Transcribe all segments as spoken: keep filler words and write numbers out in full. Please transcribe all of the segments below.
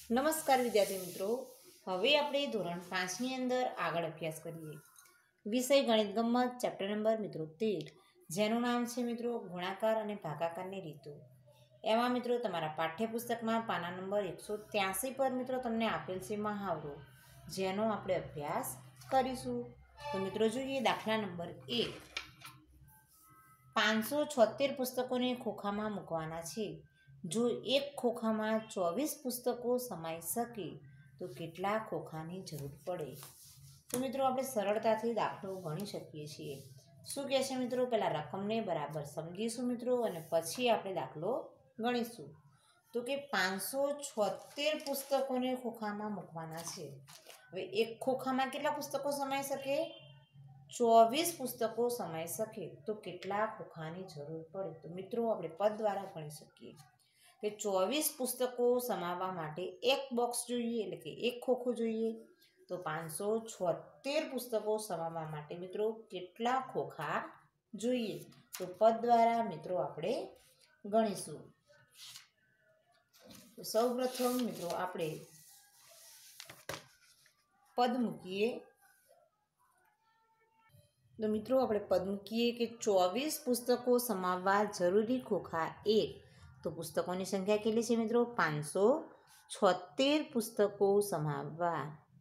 નમસ્કાર વિદ્યાર્થી મિત્રો, હવે આપણે ધોરણ પાંચની અંદર આગળ અભ્યાસ કરીએ. વિષય ગણિત ગમ્મત ચેપ્ટર નંબર મિત્રો તેર, જેનું નામ છે મિત્રો ગુણાકાર અને ભાગાકારની રીતો. એમાં મિત્રો તમારા પાઠ્યપુસ્તકમાં પાના નંબર એકસો ત્યાસી પર મિત્રો તમને આપેલ છે મહાવરો, જેનો આપણે અભ્યાસ કરીશું. તો મિત્રો જોઈએ દાખલા નંબર એક. પાંચસો છોતેર પુસ્તકોને ખોખામાં મૂકવાના છે. જો એક ખોખામાં ચોવીસ પુસ્તકો સમાઈ શકે તો કેટલા ખોખાની જરૂર પડે? તો મિત્રો આપણે સરળતાથી દાખલો ગણી શકીએ છીએ. શું કહે છે મિત્રો? પહેલાં રકમને બરાબર સમજીશું મિત્રો, અને પછી આપણે દાખલો ગણીશું. તો કે પાંચસો છોતેર પુસ્તકોને ખોખામાં મૂકવાના છે. હવે એક ખોખામાં કેટલા પુસ્તકો સમાઈ શકે? ચોવીસ પુસ્તકો સમાઈ શકે તો કેટલા ખોખાની જરૂર પડે? તો મિત્રો આપણે પદ દ્વારા ગણી શકીએ કે ચોવીસ પુસ્તકો સમાવવા માટે એક બોક્સ જોઈએ, એટલે કે એક ખોખું જોઈએ. તો પાંચસો છોતેર પુસ્તકો સમાવવા માટે મિત્રો કેટલા ખોખા જોઈએ? તો પદ દ્વારા મિત્રો આપણે ગણીશું. સૌ પ્રથમ મિત્રો આપણે પદ મૂકીએ. તો મિત્રો આપણે પદ મૂકીએ કે ચોવીસ પુસ્તકો સમાવવા જરૂરી ખોખા એક. તો પુસ્તકોની સંખ્યા કેટલી છે મિત્રો? પાંચસો છોતેર પુસ્તકો સમાવવા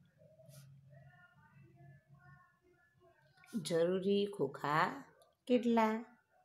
જરૂરી ખોખા કેટલા?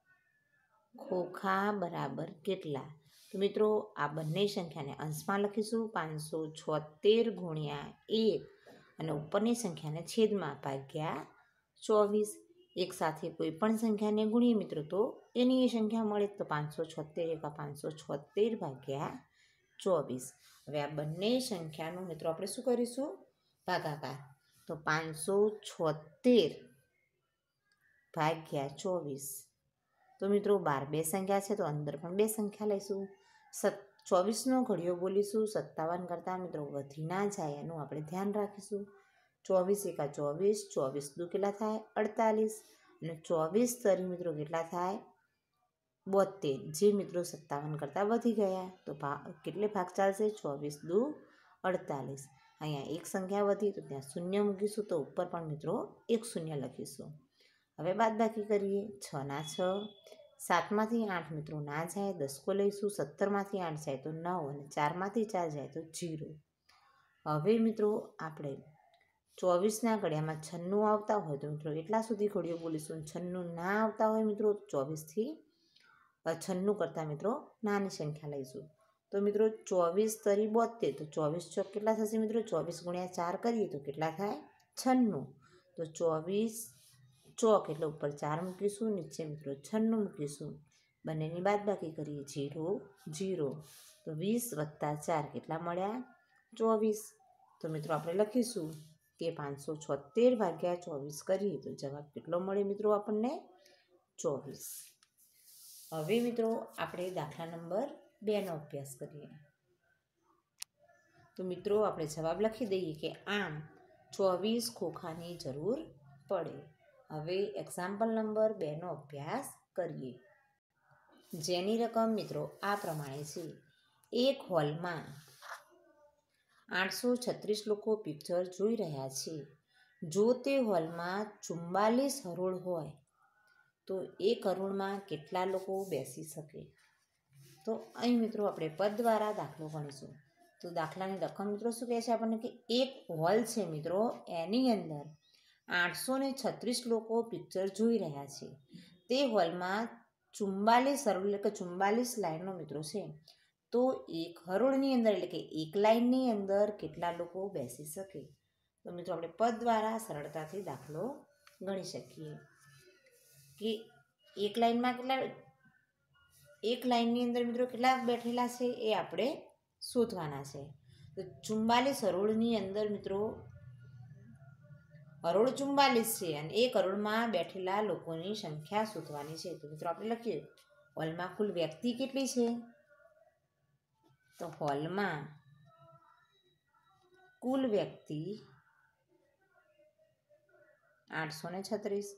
ખોખા બરાબર કેટલા? તો મિત્રો આ બંને સંખ્યાને અંશમાં લખીશું, પાંચસો છોતેર ગુણ્યા એક, અને ઉપરની સંખ્યાને છેદમાં ભાગ્યા ચોવીસ. એક સાથે કોઈ પણ સંખ્યાને ગુણીએ મિત્રો તો એની એ સંખ્યા મળે. તો પાંચસો છોતેર એકા પાંચસો છોતેર ભાગ્યા ચોવીસ. હવે આ બંને સંખ્યાનું મિત્રો આપણે શું કરીશું? ભાગાકાર. તો પાંચસો છોતેર ભાગ્યા ચોવીસ. તો મિત્રો બાર બે સંખ્યા છે, તો અંદર પણ બે સંખ્યા લઈશું. સત ચોવીસનો ઘડિયો બોલીશું, સત્તાવન કરતાં મિત્રો વધી ના જાય એનું આપણે ધ્યાન રાખીશું. ચોવીસ એકા ચોવીસ, ચોવીસ દુ કેટલા થાય? અડતાલીસ. અને ચોવીસ તરી મિત્રો કેટલા થાય? બોતેર. જે મિત્રો સત્તાવન કરતાં વધી ગયા. તો ભાગ કેટલે ભાગ ચાલશે? ચોવીસ દુ અડતાલીસ. અહીંયા એક સંખ્યા વધી તો ત્યાં શૂન્ય મૂકીશું, તો ઉપર પણ મિત્રો એક શૂન્ય લખીશું. હવે બાદબાકી કરીએ. છ ના છ, સાતમાંથી આઠ મિત્રો ના જાય, દસકો લઈશું. સત્તરમાંથી આઠ જાય તો નવ, અને ચારમાંથી ચાર જાય તો જીરો. હવે મિત્રો આપણે ચોવીસના ઘડિયામાં છન્નું આવતા હોય તો મિત્રો એટલા સુધી ઘડિયો બોલીશું. છન્નું ના આવતા હોય મિત્રો ચોવીસથી છન્નું કરતાં મિત્રો નાની સંખ્યા લઈશું. તો મિત્રો ચોવીસ તરી બોતેર, તો ચોવીસ ચોક કેટલા થશે મિત્રો? ચોવીસ ગુણ્યા ચાર કરીએ તો કેટલા થાય? છન્નું. તો ચોવીસ ચોક એટલે ઉપર ચાર મૂકીશું, નીચે મિત્રો છન્નું મૂકીશું. બંનેની બાદબાકી કરીએ. Zero zero. તો વીસ વત્તા ચાર કેટલા મળ્યા? ચોવીસ. તો મિત્રો આપણે લખીશું કે પાંચસો છોતેર ભાગ્યા ચોવીસ કરીએ તો જવાબ કેટલો મળે મિત્રો આપણને? ચોવીસ. હવે મિત્રો આપણે દાખલા નંબર બેનો અભ્યાસ કરીએ. તો મિત્રો આપણે જવાબ લખી દઈએ કે આમ ચોવીસ ખોખાની જરૂર પડે. હવે એક્ઝામ્પલ નંબર બેનો અભ્યાસ કરીએ, જેની રકમ મિત્રો આ પ્રમાણે છે. એક હોલમાં આઠસો છત્રીસ લોકો પિક્ચર જોઈ રહ્યા છે. જો તે હોલમાં ચુમ્બાલીસ હરોળ હોય તો એક હરોળમાં કેટલા લોકો બેસી શકે? તો અહીં મિત્રો આપણે પદ દ્વારા દાખલો ગણીશું. તો દાખલાની રકમ મિત્રો શું કહે છે આપણને? કે એક હોલ છે મિત્રો, એની અંદર આઠસો ને છત્રીસ લોકો પિક્ચર જોઈ રહ્યા છે. તે હોલમાં ચુમ્બાલીસ હરોળ એટલે કે ચુમ્બાલીસ લાઈનો મિત્રો છે. તો એક હરોળની અંદર એટલે કે એક લાઈનની અંદર કેટલા લોકો બેસી શકે? તો મિત્રો આપણે પદ દ્વારા સરળતાથી દાખલો ગણી શકીએ કે એક લાઈનમાં કેટલા એક લાઈનની અંદર મિત્રો કેટલા બેઠેલા છે એ આપણે શોધવાના છે. તો ચુમ્બાલીસ હરોળની અંદર મિત્રો હરોળ ચુમ્બાલીસ છે, અને એક હરોળમાં બેઠેલા લોકોની સંખ્યા શોધવાની છે. તો મિત્રો આપણે લખીએ હોલમાં કુલ વ્યક્તિ કેટલી છે? તો હોલમાં કુલ વ્યક્તિ આઠસો ને છત્રીસ.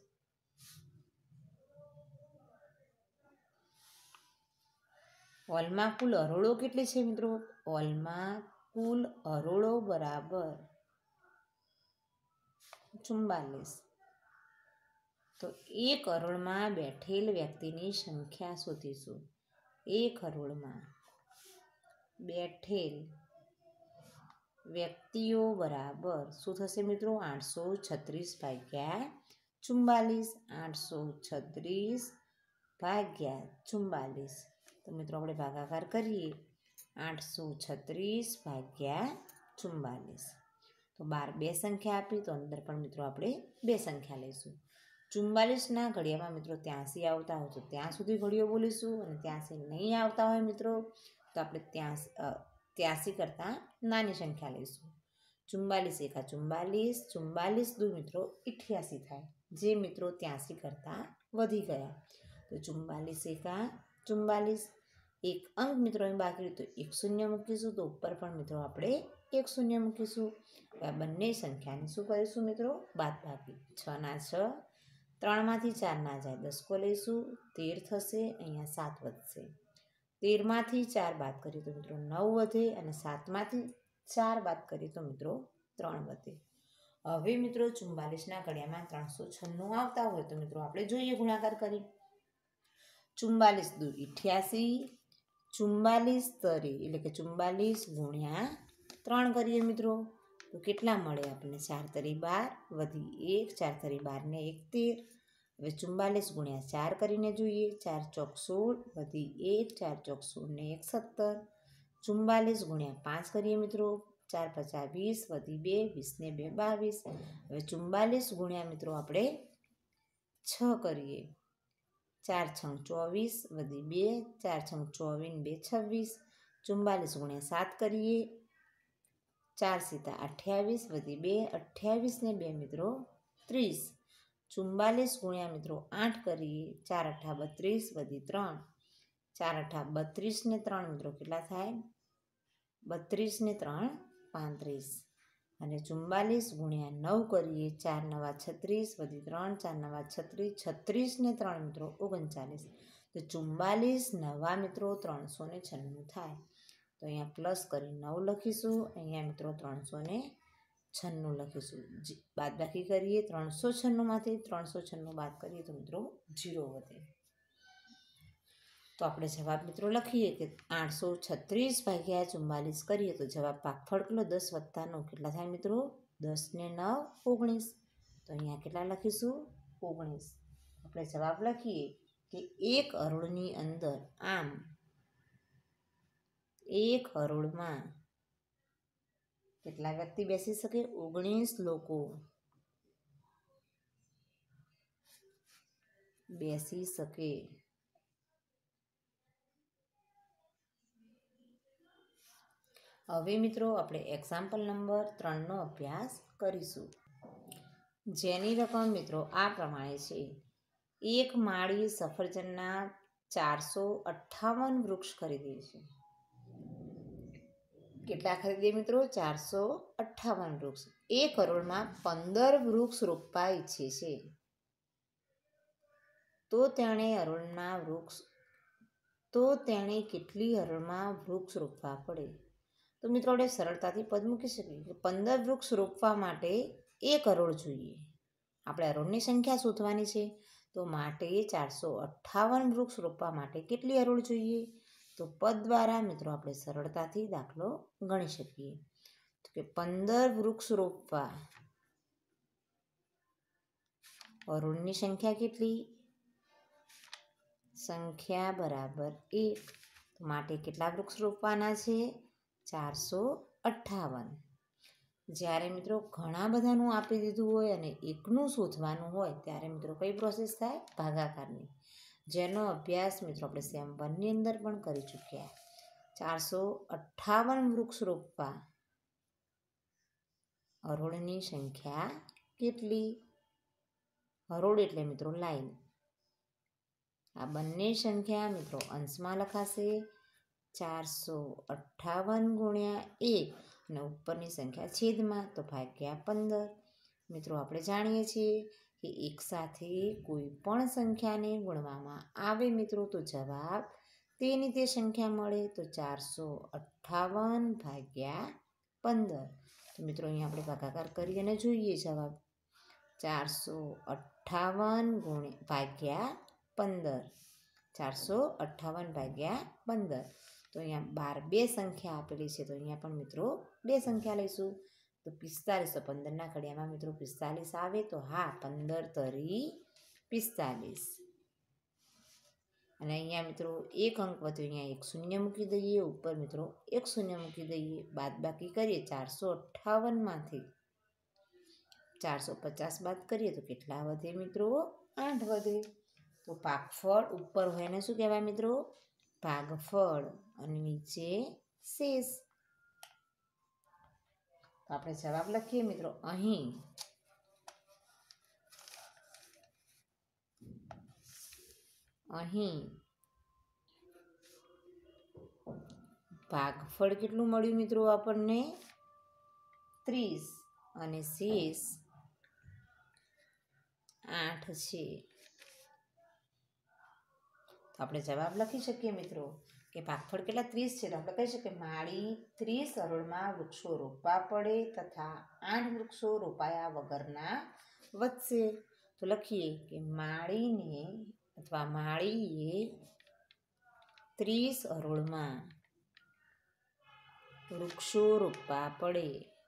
હોલમાં કુલ હરોળો કેટલી છે મિત્રો? હોલમાં કુલ હરોળો બરાબર ચુમ્બાલીસ. તો એક હરોળમાં બેઠેલ વ્યક્તિની સંખ્યા શોધીશું. એક હરોળમાં બેઠેલ વ્યક્તિઓ બરાબર શું થશે મિત્રો? આઠસો છત્રીસ ભાગ્યા ચુમ્બાલીસ. આઠસો છત્રીસ ભાગ્યા ચુમ્બાલીસ. તો મિત્રો આપણે ભાગાકાર કરીએ. આઠસો છત્રીસ ભાગ્યા ચુમ્બાલીસ. તો બાર બે સંખ્યા આપી, તો અંદર પણ મિત્રો આપણે બે સંખ્યા લઈશું. ચુમ્બાલીસના ઘડિયામાં મિત્રો ત્યાંસી આવતા હોય તો ત્યાં સુધી ઘડિયો બોલીશું, અને ત્યાંસી નહીં આવતા હોય મિત્રો તો આપણે ત્યાં ત્યાંસી કરતાં નાની સંખ્યા લઈશું. ચુમ્બાલીસ એકા ચુમ્બાલીસ, ચુમ્બાલીસ દુ મિત્રો અઠ્યાસી થાય, જે મિત્રો ત્યાંસી કરતાં વધી ગયા. તો ચુમ્બાલીસ એકા ચુમ્બાલીસ. એક અંક મિત્રો અહીં બાકી રહ્યું તો એક શૂન્ય મૂકીશું, તો ઉપર પણ મિત્રો આપણે એક શૂન્ય મૂકીશું. આ બંને સંખ્યાને શું કરીશું મિત્રો? બાદબાકી. છ ના છ, ત્રણમાંથી ચાર ના જાય, દસકો લઈશું, તેર થશે. અહીંયા સાત વધશે. તેરમાંથી ચાર બાદ કરીએ તો મિત્રો નવ વધે, અને સાતમાંથી ચાર બાદ કરીએ તો મિત્રો ત્રણ વધે. હવે મિત્રો ચુમ્બાલીસના ઘડિયામાં ત્રણસો છન્નું આવતા હોય તો મિત્રો આપણે જોઈએ ગુણાકાર કરી. ચુમ્બાલીસ દુ અઠ્યાસી, ચુમ્બાલીસ તરી એટલે કે ચુમ્બાલીસ ગુણ્યા ત્રણ કરીએ મિત્રો તો કેટલા મળે આપણને? ચાર તરી બાર, વધી એક, ચાર તરી બાર ને એક તેર. હવે ચુમ્બાલીસ ગુણ્યા ચાર કરીને જોઈએ. ચાર ચોક સોળ, વધી એક, ચાર ચોક સોળ ને એક સત્તર. ચુમ્બાલીસ ગુણ્યા પાંચ કરીએ મિત્રો. ચાર પચાસ વીસ, વધી બે, વીસ ને બે બાવીસ. હવે ચુમ્બાલીસ ગુણ્યા મિત્રો આપણે છ કરીએ. ચાર છંગ ચોવીસ, વધી બે, ચાર છંગ ચોવીસ બે છવ્વીસ. ચુમ્બાલીસ ગુણ્યા સાત કરીએ. ચાર સીતા અઠ્યાવીસ, વધી બે, અઠ્યાવીસ ને બે મિત્રો ત્રીસ. ચુમ્બાલીસ ગુણ્યા મિત્રો આઠ કરીએ. ચાર અઠ્ઠા બત્રીસ, વધી ત્રણ, ચાર અઠ્ઠા બત્રીસ ને ત્રણ મિત્રો કેટલા થાય? બત્રીસ ને ત્રણ પાંત્રીસ. અને ચુમ્બાલીસ ગુણ્યા નવ કરીએ. ચાર નવા છત્રીસ, વધી ત્રણ, ચાર નવા છત્રીસ, છત્રીસ ને ત્રણ મિત્રો ઓગણચાલીસ. તો ચુમ્બાલીસ નવા મિત્રો ત્રણસો ને છન્નું થાય. તો અહીંયા પ્લસ કરી નવ લખીશું, અહીંયા મિત્રો ત્રણસો ને છન્નું લખીશું. બાદ બાકી કરીએ. ત્રણસો છન્નુંમાંથી ત્રણસો છન્નું બાદ કરીએ તો મિત્રો જીરો વધે. તો આપણે જવાબ મિત્રો લખીએ કે આઠસો છત્રીસ ભાગ્યા ચુમ્બાલીસ કરીએ તો જવાબ ભાગફળ કેટલો? દસ વત્તા નવ કેટલા થાય મિત્રો? દસ ને નવ ઓગણીસ. તો અહીંયા કેટલા લખીશું? ઓગણીસ. આપણે જવાબ લખીએ કે એક હરોળની અંદર આમ એક હરોળમાં કેટલા વ્યક્તિ બેસી શકે? ઓગણીસ લોકો બેસી શકે. હવે મિત્રો આપણે એક્ઝામ્પલ નંબર ત્રણનો અભ્યાસ કરીશું, જેની રકમ મિત્રો આ પ્રમાણે છે. એક માળી સફરજનના ચારસો અઠ્ઠાવન વૃક્ષ ખરીદે છે. કેટલા ખરીદે મિત્રો? ચારસો અઠ્ઠાવન વૃક્ષ. એક હરોળમાં પંદર વૃક્ષ રોપવા ઈચ્છે છે, તો તેણે હરોળના વૃક્ષ તો તેણે કેટલી હરોળમાં વૃક્ષ રોપવા પડે? તો મિત્રો આપણે સરળતાથી પદ મૂકી શકીએ કે પંદર વૃક્ષ રોપવા માટે એક હરોળ જોઈએ. આપણે હરોળની સંખ્યા શોધવાની છે, તો માટે ચારસો અઠ્ઠાવન વૃક્ષ રોપવા માટે કેટલી હરોળ જોઈએ? તો પદ દ્વારા મિત્રો આપણે સરળતાથી દાખલો ગણી શકીએ. તો કે પંદર વૃક્ષ રોપવા હરોળની સંખ્યા કેટલી? સંખ્યા બરાબર એક. તો માટે કેટલા વૃક્ષ રોપવાના છે? ચારસો અઠ્ઠાવન. જ્યારે મિત્રો ઘણા બધાનું આપી દીધું હોય અને એકનું શોધવાનું હોય ત્યારે મિત્રો કઈ પ્રોસેસ થાય? ભાગાકારની, જેનો અભ્યાસ મિત્રો આપણે સેમ વનની અંદર પણ કરી ચૂક્યા. ચારસો અઠ્ઠાવન વૃક્ષ રોપવા હરોળની સંખ્યા કેટલી? હરોળ એટલે મિત્રો લાઈન. આ બંને સંખ્યા મિત્રો અંશમાં લખાશે. ચારસો અઠ્ઠાવન ગુણ્યા એક અને ઉપરની સંખ્યા છેદમાં, તો ભાગ્યા પંદર. મિત્રો આપણે જાણીએ છીએ કે એક સાથે કોઈ પણ સંખ્યાને ગુણવામાં આવે મિત્રો તો જવાબ તેની તે સંખ્યા મળે. તો ચારસો અઠ્ઠાવન ભાગ્યા પંદર. તો મિત્રો અહીંયા આપણે ભાગાકાર કરી અને જોઈએ જવાબ. ચારસો અઠ્ઠાવન ગુણ્યા ભાગ્યા પંદર. ચારસો અઠ્ઠાવન ભાગ્યા પંદર. તો અહીંયા બાર બે સંખ્યા આપેલી છે, તો અહીંયા પણ મિત્રો બે સંખ્યા લઈશું. તો પિસ્તાલીસ, તો પંદરના ઘડિયામાં મિત્રો પિસ્તાલીસ આવે, તો હા પંદર તરી પિસ્તાલીસ. અને અહીંયા મિત્રો એક અંક વધ્યો, અહીંયા એક શૂન્ય મૂકી દઈએ, ઉપર મિત્રો એક શૂન્ય મૂકી દઈએ, બાદ બાકી કરીએ. ચારસો અઠ્ઠાવનમાંથી ચારસો પચાસ બાદ કરીએ તો કેટલા વધે મિત્રો? આઠ વધે. તો ભાગફળ ઉપર હોય એને શું કહેવાય મિત્રો? ભાગફળ. અને નીચે શેષ. તો આપણે જવાબ લખીએ મિત્રો. અહીં અહીં ભાગફળ કેટલું મળ્યું મિત્રો આપણને? ત્રીસ. અને શેષ આઠ છે. તો આપણે જવાબ લખી શકીએ મિત્રો કે ભાગફળ કેટલા? ત્રીસ છે. તો આપણે કહી શકીએ માળી ત્રીસ હરોળમાં વૃક્ષો રોપવા પડે તથા આઠ વૃક્ષો રોપાયા વગરના વધશે. તો લખીએ કે માળીને અથવા માળીએ ત્રીસ હરોળમાં વૃક્ષો રોપવા પડે.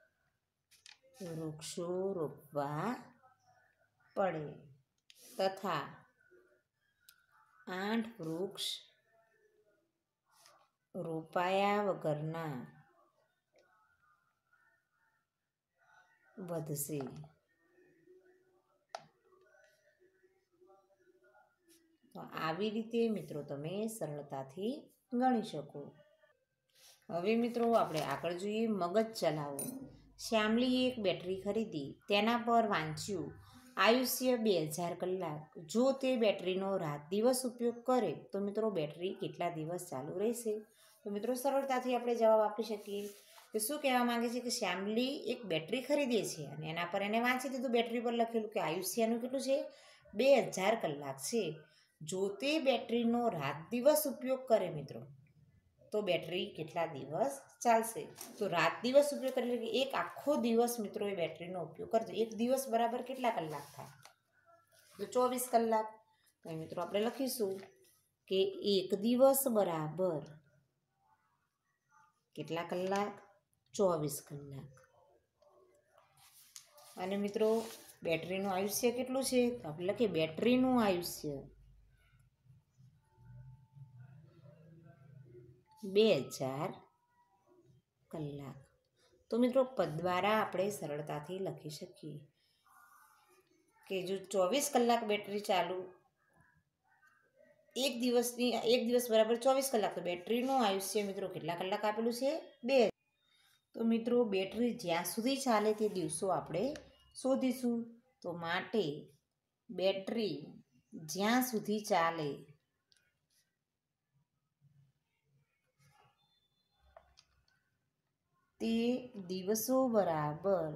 વૃક્ષો રોપવા પડે તથા આઠ વૃક્ષ રોપાયા વગરના વધશે. તો આવી રીતે મિત્રો તમે સરળતાથી ગણી શકો. હવે મિત્રો આપણે આગળ જોઈએ મગજ ચલાવો. શ્યામલીએ એક બેટરી ખરીદી, તેના પર વાંચ્યું આયુષ્ય બે હજાર કલાક. જો તે બેટરીનો રાત દિવસ ઉપયોગ કરે તો મિત્રો બેટરી કેટલા દિવસ ચાલુ રહેશે? તો મિત્રો સરળતાથી આપણે જવાબ આપી શકીએ કે શું કહેવા માંગે છે કે શ્યામલી એક બેટરી ખરીદે છે અને એના પર એને વાંચી દીધું, બેટરી પર લખેલું કે આયુષ્યનું કેટલું છે? બે હજાર કલાક છે. જો તે બેટરીનો રાત દિવસ ઉપયોગ કરે મિત્રો તો બેટરી કેટલા દિવસ ચાલશે? તો રાત દિવસ ઉપયોગ કરે એટલે એક આખો દિવસ મિત્રો એ બેટરીનો ઉપયોગ કરજો. એક દિવસ બરાબર કેટલા કલાક થાય? તો ચોવીસ કલાક. તો મિત્રો આપણે લખીશું કે એક દિવસ બરાબર કેટલા કલાક? ચોવીસ કલાક. અને મિત્રો બેટરીનું આયુષ્ય કેટલું છે? તો આપણે લખીએ બેટરીનું આયુષ્ય બે હજાર કલાક. તો મિત્રો પદ દ્વારા આપણે સરળતાથી લખી શકીએ કે જો ચોવીસ કલાક બેટરી ચાલુ, એક દિવસની એક દિવસ બરાબર ચોવીસ કલાક, તો બેટરીનું આયુષ્ય મિત્રો કેટલા કલાક આપેલું છે? બે. તો મિત્રો બેટરી જ્યાં સુધી ચાલે તે દિવસો આપણે શોધીશું. તો માટે બેટરી જ્યાં સુધી ચાલે તે દિવસો બરાબર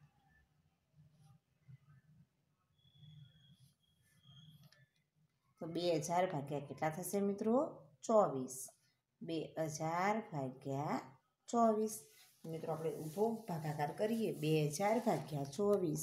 તો બે હજાર ભાગ્યા કેટલા થશે મિત્રો? ચોવીસ. બે હજાર ભાગ્યા ચોવીસ. મિત્રો આપણે ઊભો ભાગાકાર કરીએ. બે હજાર ભાગ્યા ચોવીસ.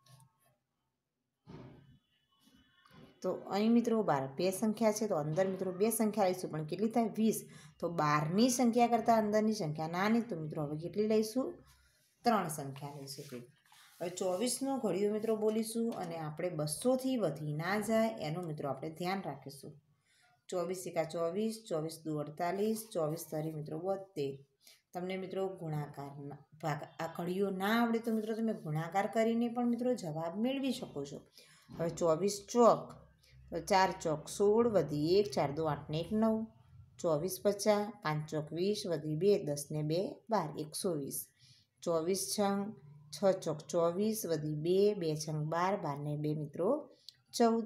તો અહીં મિત્રો બાર બે સંખ્યા છે, તો અંદર મિત્રો બે સંખ્યા લઈશું, પણ કેટલી થાય? વીસ. તો બારની સંખ્યા કરતાં અંદરની સંખ્યા નાની, તો મિત્રો હવે કેટલી લઈશું? ત્રણ સંખ્યા લઈશું. હવે ચોવીસનો ઘડિયો મિત્રો બોલીશું અને આપણે બસોથી વધી ના જાય એનું મિત્રો આપણે ધ્યાન રાખીશું. ચોવીસ એકા ચોવીસ, ચોવીસ દુ અડતાલીસ, ચોવીસ તરી મિત્રો બોતેર. તમને મિત્રો ગુણાકાર ભાગ આ ઘડિયો ના આવડે તો મિત્રો તમે ગુણાકાર કરીને પણ મિત્રો જવાબ મેળવી શકો છો. હવે ચોવીસ ચોક, તો ચાર ચોક સોળ, વધી એક, ચાર દો આઠ ને એક નવ, ચોવીસ પચાસ, પાંચ ચોક વીસ, વધી બે, દસ ને બે બાર, એકસો વીસ. ચોવીસ છંગ, છ ચોક ચોવીસ, વધી બે, બે છંગ બાર, બાર ને બે મિત્રો ચૌદ.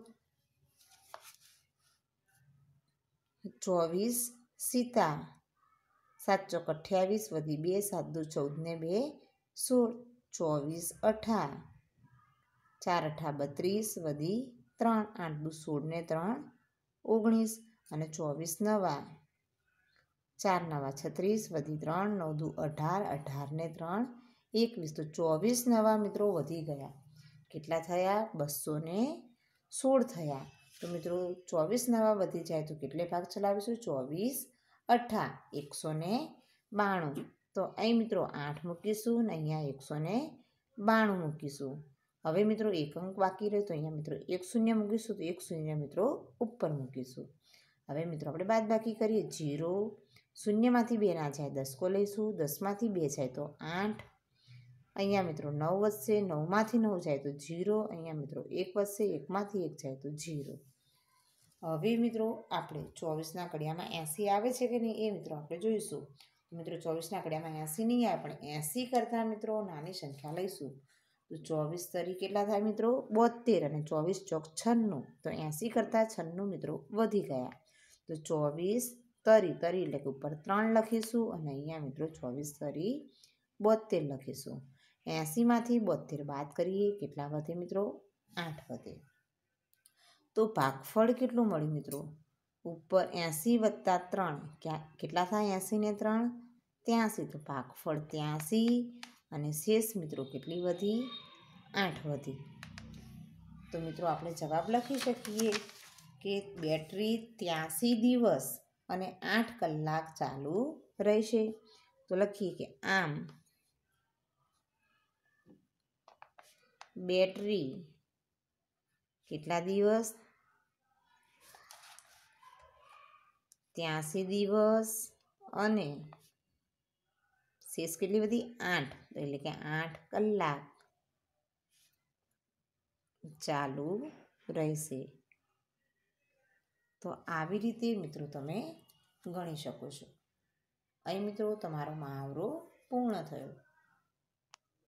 ચોવીસ સીતા, સાત ચોક અઠ્યાવીસ, વધી બે, સાત દુ ચૌદ ને બે સોળ. ચોવીસ અઠા, ચાર અઠા બત્રીસ, વધી ત્રણ, આઠ દુ સોળ ને ત્રણ ઓગણીસ. અને ચોવીસ નવા, ચાર નવા છત્રીસ, વધી ત્રણ, નવ દુ અઢાર, અઢાર ને ત્રણ એકવીસ. તો ચોવીસ નવા મિત્રો વધી ગયા. કેટલા થયા? બસો ને સોળ થયા. તો મિત્રો ચોવીસ નવા વધી જાય તો કેટલે ભાગ ચલાવીશું? ચોવીસ અઠ્ઠા એકસો ને બાણું. તો અહીં મિત્રો આઠ મૂકીશું ને અહીંયા એકસો ને બાણું મૂકીશું. હવે મિત્રો એક અંક બાકી રહ્યો તો અહીંયા મિત્રો એક શૂન્ય મૂકીશું તો એક શૂન્ય મિત્રો ઉપર મૂકીશું. હવે મિત્રો આપણે બાદ બાકી કરીએ. જીરો શૂન્યમાંથી બે ના જાય દસકો લઈશું, દસમાંથી બે જાય તો આઠ. અહીંયા મિત્રો નવ વધશે, નવમાંથી નવ જાય તો જીરો. અહીંયા મિત્રો એક વધશે, એકમાંથી એક જાય તો જીરો. હવે મિત્રો આપણે ચોવીસના કડિયામાં એંસી આવે છે કે નહીં એ મિત્રો આપણે જોઈશું. મિત્રો ચોવીસના કડિયામાં એંસી નહીં આવે પણ એંસી કરતાં મિત્રો નાની સંખ્યા લઈશું. તો ચોવીસ તરી કેટલા થાય મિત્રો? બોતેર. અને ચોવીસ ચોક છન્નું. તો એંસી કરતાં છન્નું મિત્રો વધી ગયા. તો ચોવીસ તરી તરી એટલે કે ઉપર ત્રણ લખીશું અને અહીંયા મિત્રો ચોવીસ તરી બોતેર લખીશું. એંસીમાંથી બોતેર બાદ કરીએ. કેટલા વધે મિત્રો? આઠ વધે. તો ભાગફળ કેટલું મળ્યું મિત્રો? ઉપર એંસી વત્તા ત્રણ કેટલા થાય? એંસી ને ત્રણ ત્યાંસી. તો ભાગફળ ત્યાંસી અને શેષ મિત્રો કેટલી વધી? આઠ વધી. તો મિત્રો આપણે જવાબ લખી શકીએ કે બેટરી ત્યાંસી દિવસ અને આઠ કલાક ચાલુ રહેશે. તો લખીએ કે આમ બેટરી કેટલા દિવસ? ત્યાંસી દિવસ અને શેષ કેટલી વધી? આઠ. એટલે કે આઠ કલાક ચાલુ રહેશે. તો આવી રીતે મિત્રો તમે ગણી શકો છો. અહીં મિત્રો તમારો મહાવરો પૂર્ણ થયો.